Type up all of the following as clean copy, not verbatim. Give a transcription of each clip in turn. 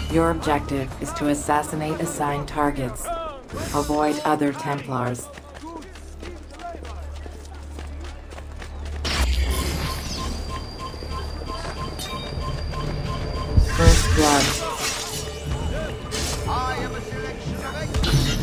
Your objective is to assassinate assigned targets. Avoid other Templars. First blood. I am a selection of excellent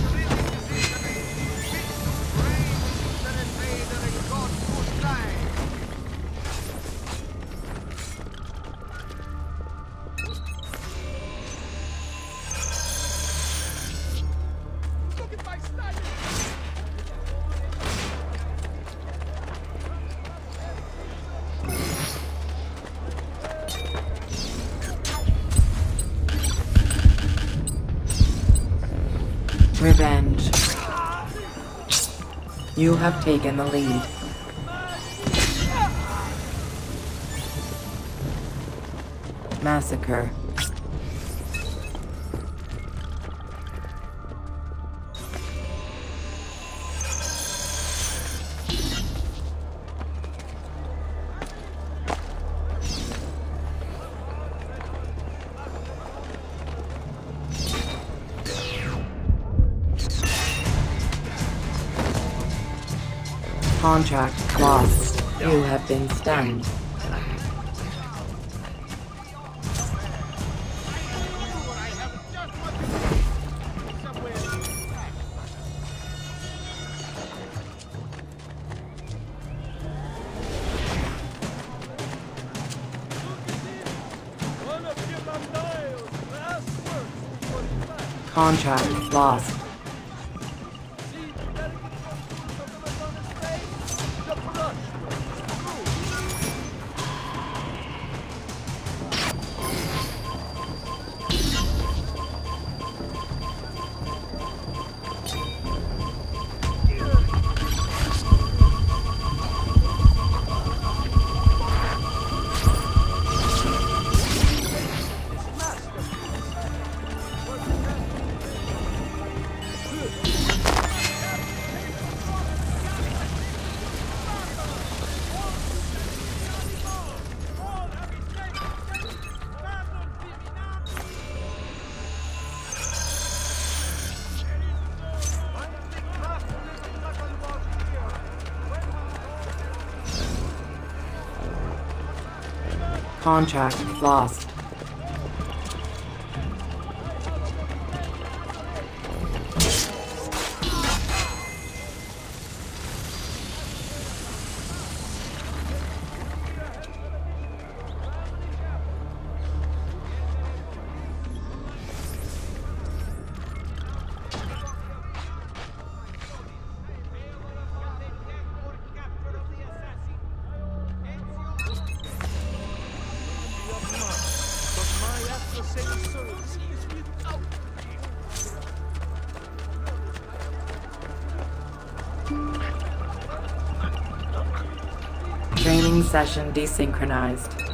Revenge. You have taken the lead. Massacre. Contract lost. You have been stunned. Contract lost. Contract lost. Training session desynchronized.